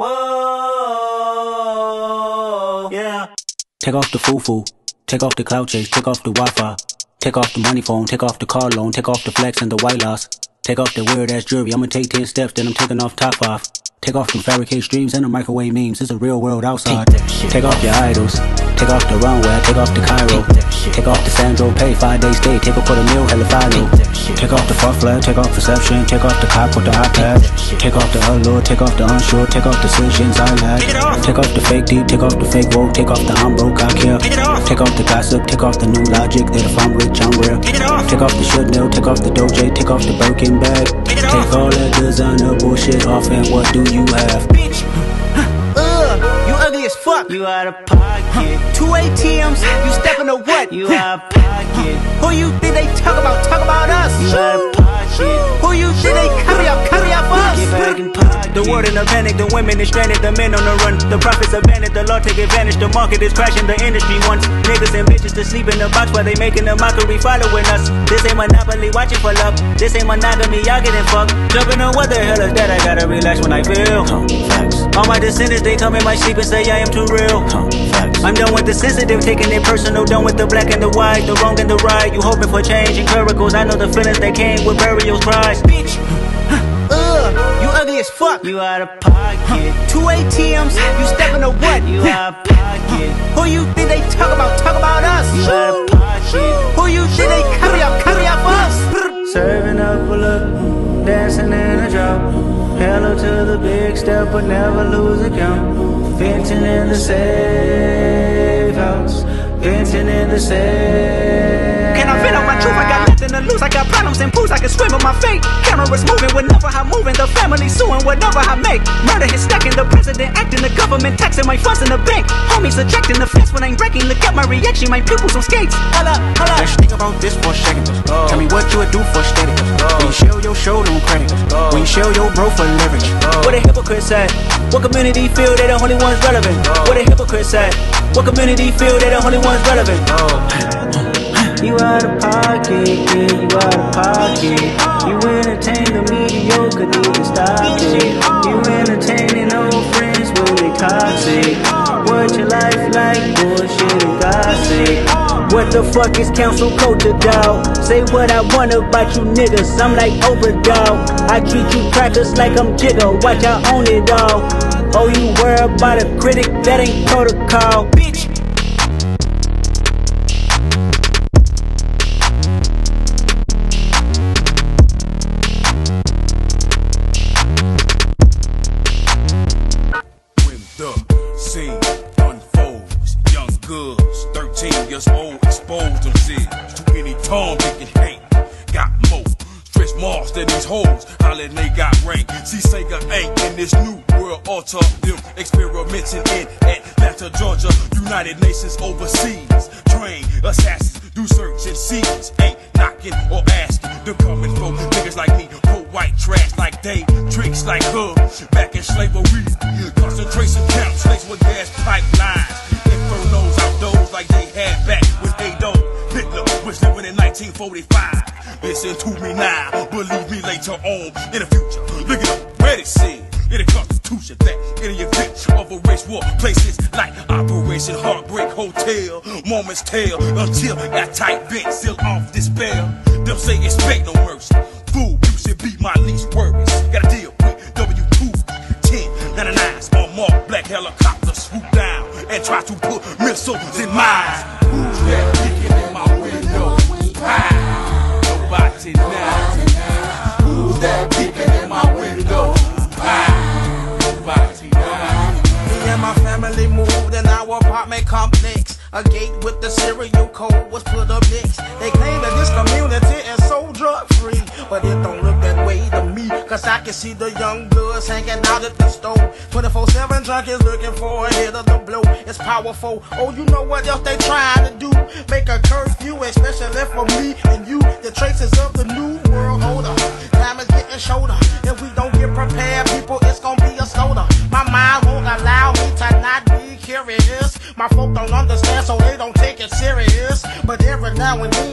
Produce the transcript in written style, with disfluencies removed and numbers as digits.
Whoa, yeah. Take off the foo-foo, take off the cloud chase, take off the Wi-Fi, take off the money phone, take off the car loan, take off the flex and the white loss, take off the weird ass jewelry. I'ma take 10 steps, then I'm taking off top 5. Take off them fabricated streams and the microwave memes. It's a real world outside. Take off your idols, take off the runway, take off the Cairo, take off the Sandro Pay, 5 days stay, take a $250,000, hella follow. Take off the fuck flag, take off perception, take off the cop with the iPad, take off the allure, take off the unsure, take off decisions I lack. Take off the fake deep, take off the fake woke, take off the I'm broke, I care. Take off the gossip, take off the new logic that if I'm rich, I'm real. Take off the should know, take off the Doja, take off the Birkin bag. Take all that designer bullshit off and what do you have? Bitch, you ugly as fuck. You out of pocket. 2 ATMs, you stepping to what? You out of pocket. Who you think they talk about? Talk about us. You out of pocket. Who you think they copy out for us? Get back in pocket. The world in a panic, the women is stranded, the men on the run. The profits abandoned, the law take advantage. The market is crashing, the industry wants niggas and bitches to sleep in the box while they making a mockery following us. This ain't Monopoly, watching for love. This ain't monogamy, y'all getting fucked. Jumping on what the hell is that? I gotta relax when I feel. Facts. All my descendants, they come in my sleep and say I am too real. Facts. I'm done with the sensitive, taking it personal. Done with the black and the white, the wrong and the right. You hoping for change and miracles. I know the feelings that came with burial cries. Bitch, you ugly as fuck. You out of pocket. 2 ATMs, you stepping to what? You out of pocket. Who you think they talk about? Talk about us. You out of pocket. Who you think they copy out for us? Serving up a look, dancing in a drop. Hello to the big step, but never lose a count. Venting in the safe house. Venting in the safe. Can I vent on my truth? I got nothing to lose. I got problems and pools. I can swim with my fate. Cameras moving whenever I'm moving. The family suing whatever I make. Murder is stacking. The president acting. The government taxing my funds in the bank. Homies ejecting the fence when I'm wrecking. Look at my reaction. My pupils on skates. Holla, holla. Let's think about this for a second. Tell me what you would do for steady. When you show your show, no credit. When you show your bro for leverage. What a hypocrite said. What community feel they the only ones relevant? What a hypocrite said. What community feel they the only ones relevant? You out of pocket, yeah, you out of pocket. You entertain the mediocre, need to stop it. You entertaining old friends when they toxic. What your life like, bullshit and gossip. What the fuck is council culture, dawg? Say what I want about you niggas, I'm like Oprah, dawg. I treat you crackers like I'm Jigga, watch I own it all. Oh, you worry about a critic, that ain't protocol, bitch. Scene unfolds, young girls, 13 years old, exposed themselves to any Tom, Dick, and Hank. Got more, stretch marks to these hoes, holla they got rank. See Sega ain't in this new world order, them experimenting in Atlanta, Georgia. United Nations overseas, train assassins, do search and seize. Ain't knocking or asking, they're coming for niggas like me, for white trash like they, tricks like her, back in slavery. Concentration camps laced with gas pipelines. Infernos outdoors like they had back when Adolf Hitler was living in 1945. Listen to me now, believe me later on in the future. Look at up, where it said in the Constitution that in the event of a race war, places like Operation Heartbreak Hotel, moments tell until that tight vent seal off despair. Them say expect no mercy. Fool, you should be my least worries. Gotta deal with W2-1099s on marked black helicopters swoop down and try to put missiles in mines. Who's that peeking in my window? Nobody now. Who's that peeking in my window? Nobody now. Me and my family moved in our apartment complex. A gate with the serial code was put up next. They claim that this community is so drug free, but it don't look that way to me. Cause I can see the young bloods hanging out at the store. 24/7 junkies looking for a hit of the blow. It's powerful. Oh, you know what else they trying to do? Make a curfew, especially for me and you. The traces of the new world order. Time is getting shorter. If we don't get prepared, people, it's gonna be a slaughter. My mind won't allow me to not be curious. My folk don't understand, so they don't take it serious. But every now and then